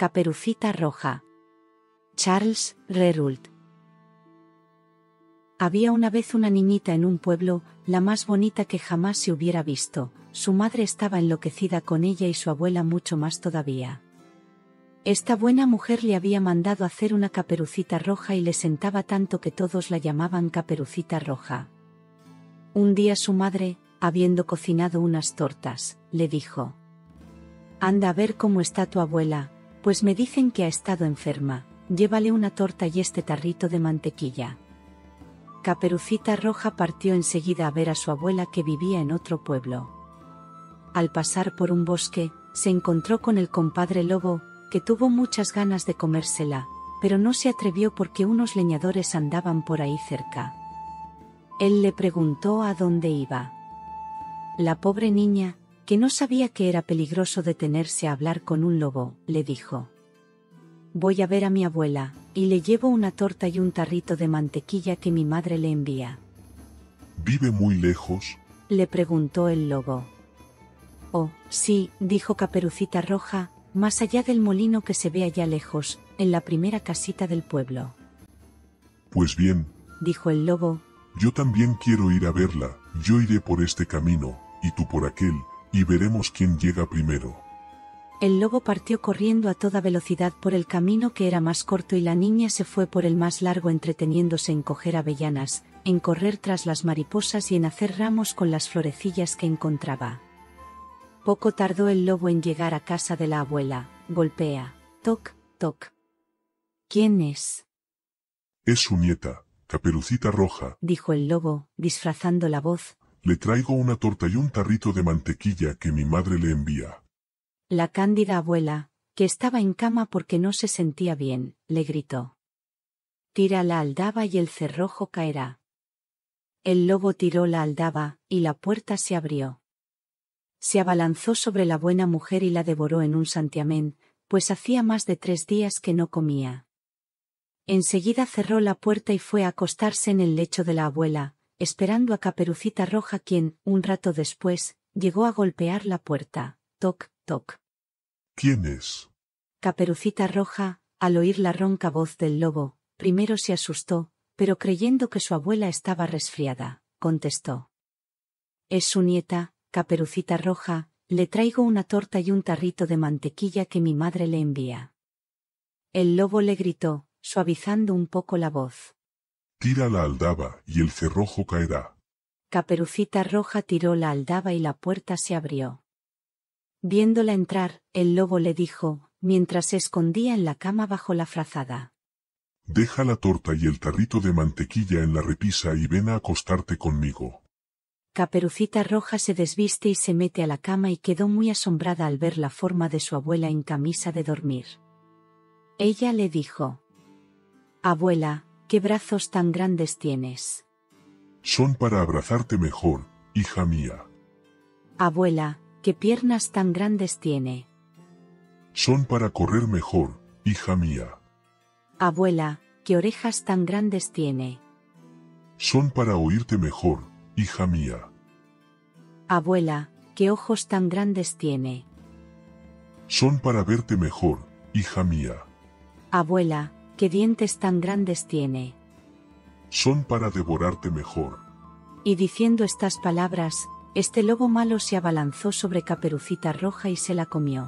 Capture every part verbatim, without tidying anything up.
Caperucita Roja. Charles Reroult. Había una vez una niñita en un pueblo, la más bonita que jamás se hubiera visto. Su madre estaba enloquecida con ella y su abuela mucho más todavía. Esta buena mujer le había mandado hacer una caperucita roja y le sentaba tanto que todos la llamaban Caperucita Roja. Un día su madre, habiendo cocinado unas tortas, le dijo: «Anda a ver cómo está tu abuela, pues me dicen que ha estado enferma, llévale una torta y este tarrito de mantequilla». Caperucita Roja partió enseguida a ver a su abuela que vivía en otro pueblo. Al pasar por un bosque, se encontró con el compadre lobo, que tuvo muchas ganas de comérsela, pero no se atrevió porque unos leñadores andaban por ahí cerca. Él le preguntó a dónde iba. La pobre niña, que no sabía que era peligroso detenerse a hablar con un lobo, le dijo: «Voy a ver a mi abuela, y le llevo una torta y un tarrito de mantequilla que mi madre le envía». ¿Vive muy lejos?, le preguntó el lobo. «Oh, sí», dijo Caperucita Roja, «más allá del molino que se ve allá lejos, en la primera casita del pueblo». «Pues bien», dijo el lobo, «yo también quiero ir a verla. Yo iré por este camino, y tú por aquel, y veremos quién llega primero». El lobo partió corriendo a toda velocidad por el camino que era más corto y la niña se fue por el más largo, entreteniéndose en coger avellanas, en correr tras las mariposas y en hacer ramos con las florecillas que encontraba. Poco tardó el lobo en llegar a casa de la abuela. Golpea. Toc, toc. «¿Quién es?», «Es su nieta, Caperucita Roja», dijo el lobo, disfrazando la voz. «Le traigo una torta y un tarrito de mantequilla que mi madre le envía». La cándida abuela, que estaba en cama porque no se sentía bien, le gritó: «Tira la aldaba y el cerrojo caerá». El lobo tiró la aldaba, y la puerta se abrió. Se abalanzó sobre la buena mujer y la devoró en un santiamén, pues hacía más de tres días que no comía. Enseguida cerró la puerta y fue a acostarse en el lecho de la abuela, esperando a Caperucita Roja, quien, un rato después, llegó a golpear la puerta. Toc, toc. «¿Quién es?». Caperucita Roja, al oír la ronca voz del lobo, primero se asustó, pero creyendo que su abuela estaba resfriada, contestó: «Es su nieta, Caperucita Roja, le traigo una torta y un tarrito de mantequilla que mi madre le envía». El lobo le gritó, suavizando un poco la voz: «Tira la aldaba y el cerrojo caerá». Caperucita Roja tiró la aldaba y la puerta se abrió. Viéndola entrar, el lobo le dijo, mientras se escondía en la cama bajo la frazada: «Deja la torta y el tarrito de mantequilla en la repisa y ven a acostarte conmigo». Caperucita Roja se desviste y se mete a la cama y quedó muy asombrada al ver la forma de su abuela en camisa de dormir. Ella le dijo: «Abuela, ¿qué brazos tan grandes tienes?». «Son para abrazarte mejor, hija mía». «Abuela, ¿qué piernas tan grandes tiene?». «Son para correr mejor, hija mía». «Abuela, ¿qué orejas tan grandes tiene?». «Son para oírte mejor, hija mía». «Abuela, ¿qué ojos tan grandes tiene?». «Son para verte mejor, hija mía». «Abuela, ¿qué dientes tan grandes tiene?». «Son para devorarte mejor». Y diciendo estas palabras, este lobo malo se abalanzó sobre Caperucita Roja y se la comió.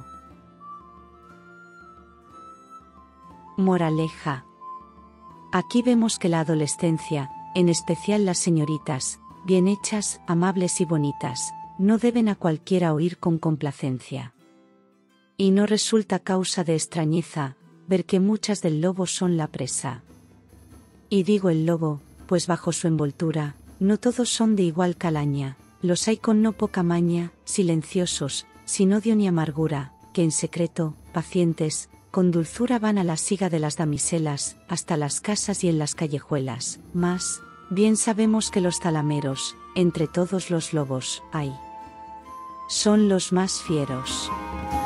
Moraleja. Aquí vemos que la adolescencia, en especial las señoritas, bien hechas, amables y bonitas, no deben a cualquiera oír con complacencia. Y no resulta causa de extrañeza, ver que muchas del lobo son la presa. Y digo el lobo, pues bajo su envoltura, no todos son de igual calaña, los hay con no poca maña, silenciosos, sin odio ni amargura, que en secreto, pacientes, con dulzura van a la siga de las damiselas, hasta las casas y en las callejuelas, mas, bien sabemos que los zalameros, entre todos los lobos, hay. Son los más fieros.